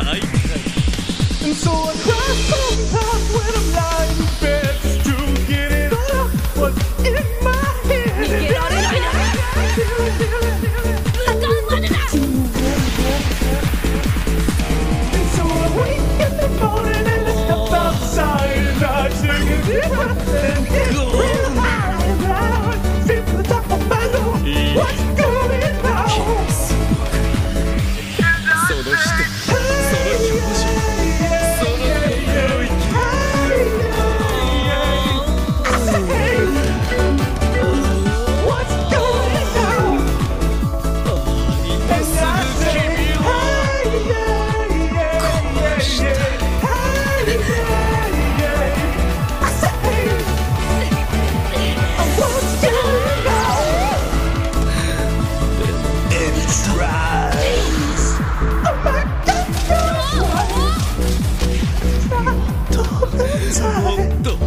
And so I cry sometimes when I'm lying in bed to get it out of what's in my head. And so I wake in the morning and I step outside and I take a deep breath and get real high and loud. Sit to the top of my lungs. What's going on? その人、その表情、その匂い。What's going on? And I say, I say, what's going on? And it's right. Oh my God! もっと